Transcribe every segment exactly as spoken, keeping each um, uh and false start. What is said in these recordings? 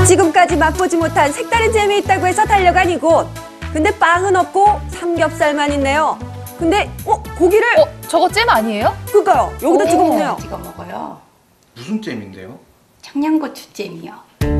지금까지 맛보지 못한 색다른 잼이 있다고 해서 달려간 이곳. 근데 빵은 없고 삼겹살만 있네요. 근데 어 고기를 어, 저거 잼 아니에요? 그니까요. 여기다 찍어 먹네요. 찍어 먹어요. 무슨 잼인데요? 청양고추잼이요.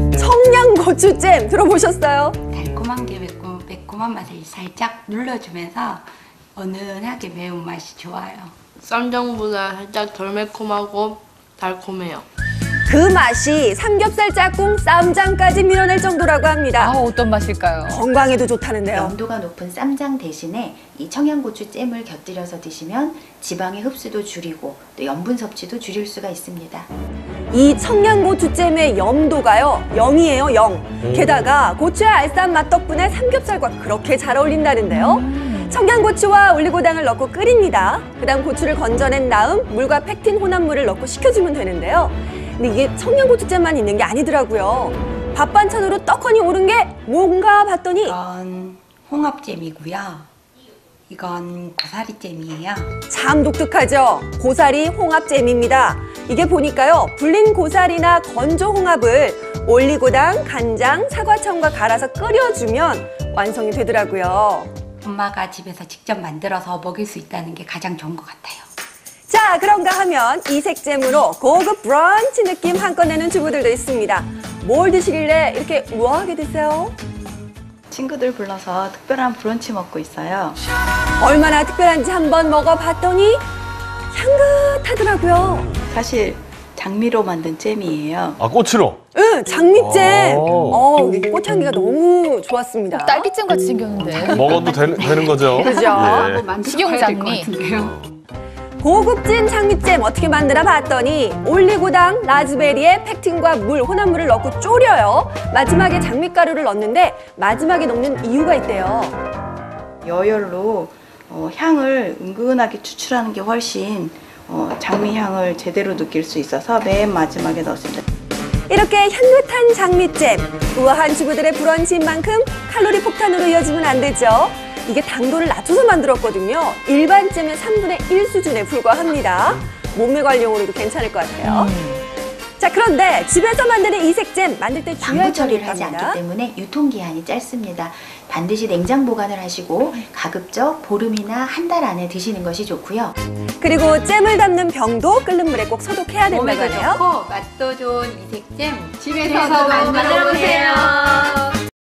청양고추잼 들어보셨어요? 달콤한 게 매콤, 매콤한 맛을 살짝 눌러주면서 은은하게 매운맛이 좋아요. 쌈장보다 살짝 덜 매콤하고 달콤해요. 그 맛이 삼겹살 짝꿍 쌈장까지 밀어낼 정도라고 합니다. 아, 어떤 맛일까요? 건강에도 좋다는데요. 염도가 높은 쌈장 대신에 이 청양고추 잼을 곁들여서 드시면 지방의 흡수도 줄이고 또 염분 섭취도 줄일 수가 있습니다. 이 청양고추잼의 염도가요 영이에요 영. 게다가 고추의 알싸한 맛 덕분에 삼겹살과 그렇게 잘 어울린다는데요. 청양고추와 올리고당을 넣고 끓입니다. 그다음 고추를 건져낸 다음 물과 팩틴 혼합물을 넣고 식혀주면 되는데요. 근데 이게 청양고추잼만 있는 게 아니더라고요. 밥 반찬으로 떡하니 오른 게 뭔가 봤더니 이건 홍합잼이고요. 이건 고사리잼이에요. 참 독특하죠? 고사리 홍합잼입니다. 이게 보니까요 불린 고사리나 건조 홍합을 올리고당, 간장, 사과청과 갈아서 끓여주면 완성이 되더라고요. 엄마가 집에서 직접 만들어서 먹일 수 있다는 게 가장 좋은 것 같아요. 자, 그런가 하면 이색잼으로 고급 브런치 느낌 한껏 내는 주부들도 있습니다. 뭘 드시길래 이렇게 우아하게 드세요? 친구들 불러서 특별한 브런치 먹고 있어요. 얼마나 특별한지 한번 먹어봤더니 향긋하더라고요. 사실 장미로 만든 잼이에요. 아, 꼬치로? 응, 장미잼. 오. 어, 이게 꽃향기가 너무 좋았습니다. 딸기잼 같이 생겼는데. 먹어도 되는, 되는 거죠? 그죠? 예. 식용 장미. 고급진 장미잼 어떻게 만드나 봤더니 올리고당, 라즈베리에 팩틴과 물, 혼합물을 넣고 졸여요. 마지막에 장미가루를 넣는데 마지막에 넣는 이유가 있대요. 여열로 어, 향을 은근하게 추출하는 게 훨씬 어, 장미 향을 제대로 느낄 수 있어서 맨 마지막에 넣습니다. 이렇게 향긋한 장미잼, 우아한 주부들의 브런치인 만큼 칼로리 폭탄으로 이어지면 안 되죠. 이게 당도를 낮춰서 만들었거든요. 일반 잼의 삼분의 일 수준에 불과합니다. 몸매 관리용으로도 괜찮을 것 같아요. 음. 자, 그런데 집에서 만드는 이색잼 만들 때 주의할 방부 점이 처리를 하지 있답니다. 않기 때문에 유통기한이 짧습니다. 반드시 냉장 보관을 하시고 가급적 보름이나 한 달 안에 드시는 것이 좋고요. 그리고 잼을 담는 병도 끓는 물에 꼭 소독해야 된다고 몸에도 하네요. 좋고 맛도 좋은 이색잼 집에서 집에서도 만들어 보세요.